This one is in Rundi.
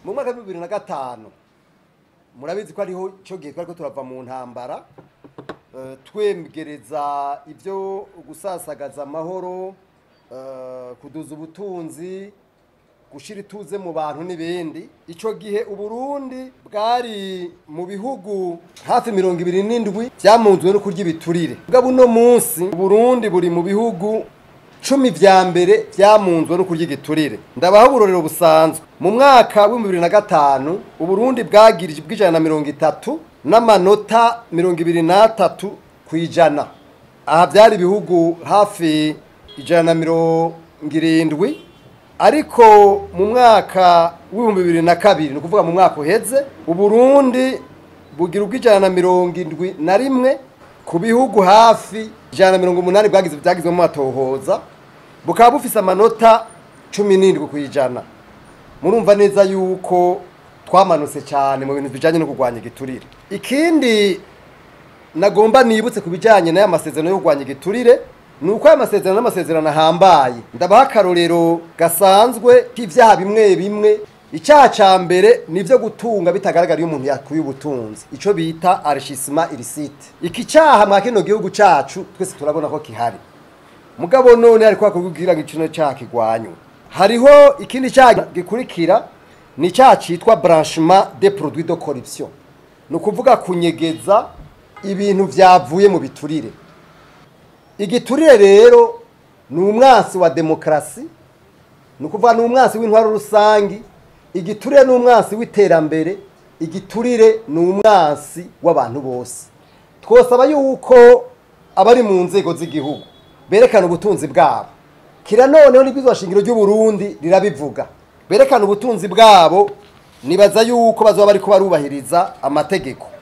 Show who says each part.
Speaker 1: mu mwaka wa 2005 murabizi ko ariho cyo gihe twari ko turava mu ntambara twemgereza ibyo gusasagaza amahoro, kuduza ubutunzi, gushira ituze mu bantu n'ibindi. Ico gihe Uburundi bwari mu bihugu hafi 27 byamunzwe no kurya ibiturire. Bwa buno munsi Uburundi buri mu bihugu 10 vya mbere byamunzwe no kurya igiturire. Ndabaha uburorero busanzwe. Mu mwaka wa 2005 Uburundi bwagirije bw'ijana na 30 n'amanota 23 kwijana. Aha byari ibihugu hafi ijana na 70. Ariko mu mwaka wa 2002 ni kuvuga mu mwaka uheze Uburundi bugira ubw'ijana na 71 ku bihugu hafi ijana na 80 bwagizwe mu matohoza, bukaba bufise amanota 17 kwijana. Murumva neza yuko twamanutse cyane mu bintu bijanye no kugwanya igiturire. Ikindi nagomba nibutse kubijanye n'aya masezerano yo kugwanya igiturire nuko aya masezerano n'amasezerano ahambaye. Ndabaha akarorero gasanzwe k'ivyaha bimwe bimwe. Icyaha ca mbere nivyo gutunga bitagaragara iyo umuntu yakuye ubutunzi, ico bita enrichissement illicite. Iki cyaha mwa kino gihugu cacu twese turabona ko kihari, mugabo none ariko akubwira gicino cyaha kigwanywe. Hariho ikindi cyaha gikurikira, ni cyaha citwa branchement des produits de corruption, no kuvuga kunyegeza ibintu vyavuye mu biturire. Igiturire rero ni umwansi wa demokrasi, no kuvuga ni umwansi w'intwaro rusangi. Igiturire ni umwansi w'iterambere, igiturire ni umwansi w'abantu bose. Twosaba yuko abari mu nzego z'igihugu berekana ubutunzi bwabo. Kira noneho n'ibizwa shingiro ry'u Burundi rirabivuga, berekana ubutunzi bwabo. Nibaza yuko bazoba bariko barubahiriza amategeko.